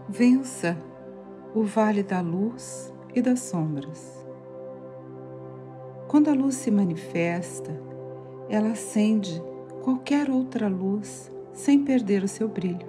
Vença o vale da luz e das sombras. Quando a luz se manifesta, ela acende qualquer outra luz sem perder o seu brilho.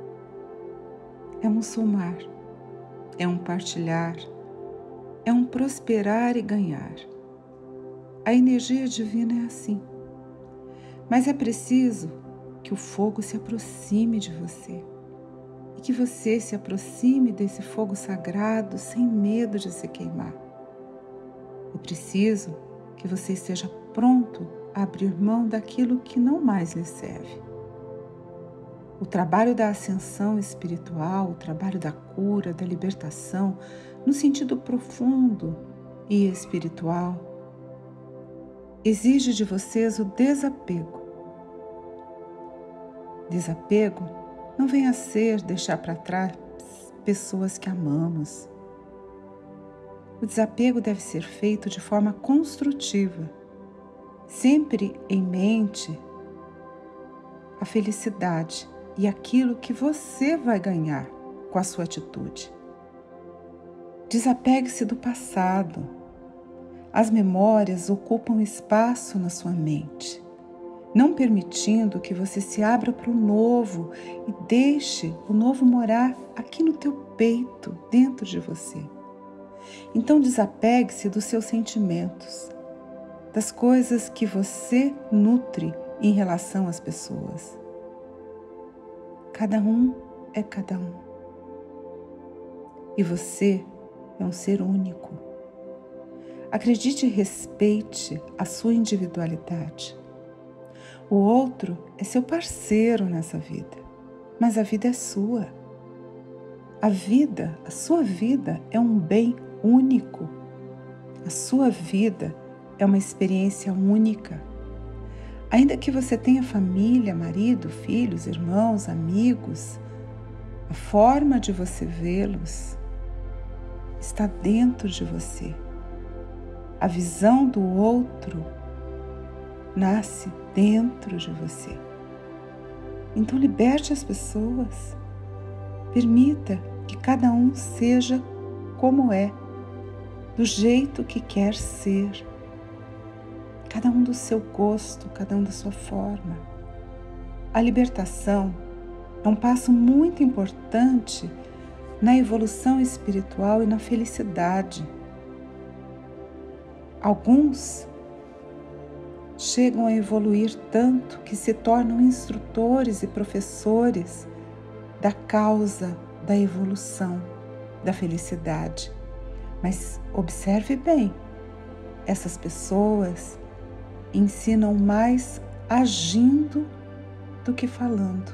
É um somar, é um partilhar, é um prosperar e ganhar. A energia divina é assim. Mas é preciso que o fogo se aproxime de você e que você se aproxime desse fogo sagrado sem medo de se queimar. É preciso que você esteja pronto a abrir mão daquilo que não mais lhe serve. O trabalho da ascensão espiritual, o trabalho da cura, da libertação, no sentido profundo e espiritual, exige de vocês o desapego. Desapego não vem a ser deixar para trás pessoas que amamos. O desapego deve ser feito de forma construtiva, sempre em mente a felicidade e aquilo que você vai ganhar com a sua atitude. Desapegue-se do passado. As memórias ocupam espaço na sua mente, não permitindo que você se abra para o novo e deixe o novo morar aqui no teu peito, dentro de você. Então desapegue-se dos seus sentimentos, das coisas que você nutre em relação às pessoas. Cada um é cada um. E você é um ser único. Acredite e respeite a sua individualidade. O outro é seu parceiro nessa vida, mas a vida é sua. A sua vida é um bem único. A sua vida é uma experiência única. Ainda que você tenha família, marido, filhos, irmãos, amigos, a forma de você vê-los está dentro de você. A visão do outro nasce dentro de você. Então liberte as pessoas. Permita que cada um seja como é, do jeito que quer ser. Cada um do seu gosto, cada um da sua forma. A libertação é um passo muito importante na evolução espiritual e na felicidade. Alguns chegam a evoluir tanto que se tornam instrutores e professores da causa da evolução, da felicidade. Mas observe bem, essas pessoas ensinam mais agindo do que falando.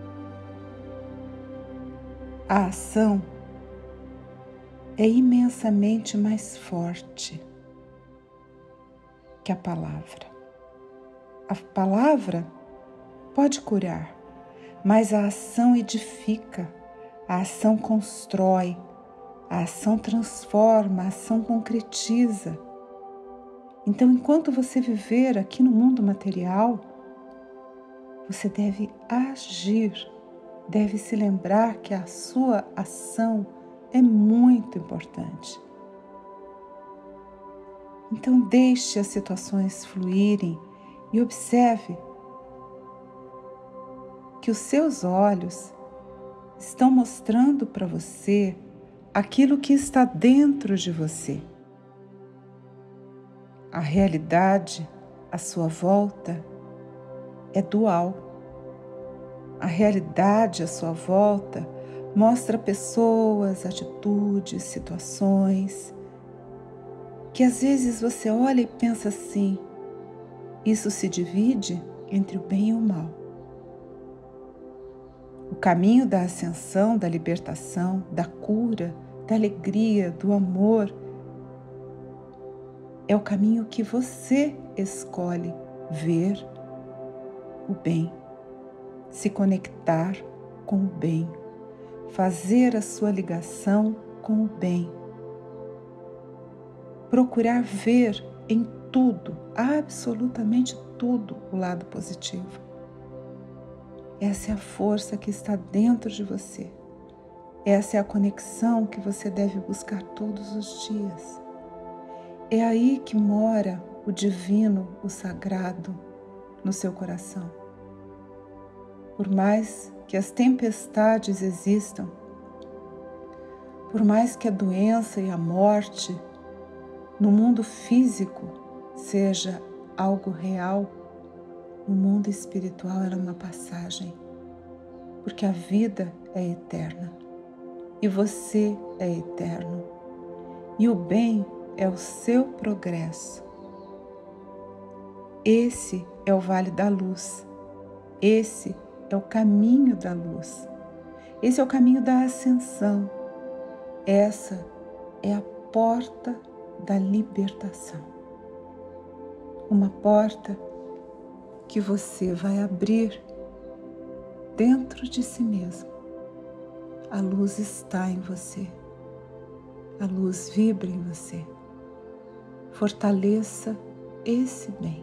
A ação é imensamente mais forte que a palavra. A palavra pode curar, mas a ação edifica, a ação constrói, a ação transforma, a ação concretiza. Então, enquanto você viver aqui no mundo material, você deve agir, deve se lembrar que a sua ação é muito importante. Então, deixe as situações fluírem e observe que os seus olhos estão mostrando para você aquilo que está dentro de você. A realidade à sua volta é dual. A realidade à sua volta mostra pessoas, atitudes, situações que às vezes você olha e pensa assim: isso se divide entre o bem e o mal. O caminho da ascensão, da libertação, da cura, da alegria, do amor é o caminho que você escolhe ver o bem, se conectar com o bem, fazer a sua ligação com o bem, procurar ver em tudo, absolutamente tudo, o lado positivo. Essa é a força que está dentro de você. Essa é a conexão que você deve buscar todos os dias. É aí que mora o divino, o sagrado, no seu coração. Por mais que as tempestades existam, por mais que a doença e a morte no mundo físico seja algo real, no mundo espiritual ela é uma passagem, porque a vida é eterna e você é eterno e o bem é o seu progresso. Esse é o Vale da Luz, esse é o caminho da luz, esse é o caminho da ascensão, essa é a porta da libertação. Uma porta que você vai abrir dentro de si mesmo. A luz está em você, a luz vibra em você. Fortaleça esse bem.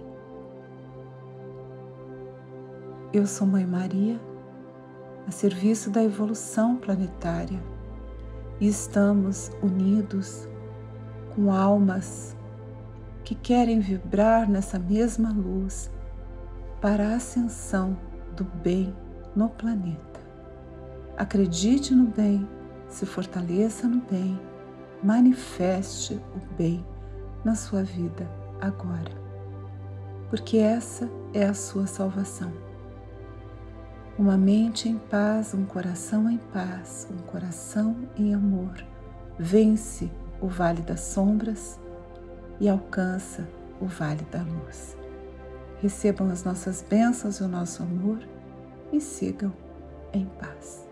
Eu sou Mãe Maria, a serviço da evolução planetária, e estamos unidos com almas que querem vibrar nessa mesma luz para a ascensão do bem no planeta. Acredite no bem, se fortaleça no bem, manifeste o bem na sua vida agora, porque essa é a sua salvação. Uma mente em paz, um coração em paz, um coração em amor, vence o Vale das Sombras e alcança o Vale da Luz. Recebam as nossas bênçãos e o nosso amor e sigam em paz.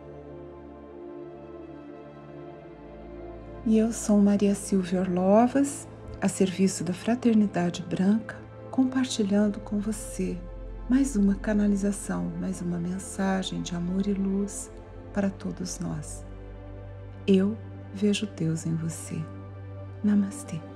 E eu sou Maria Silvia Orlovas, a serviço da Fraternidade Branca, compartilhando com você mais uma canalização, mais uma mensagem de amor e luz para todos nós. Eu vejo Deus em você. Namastê.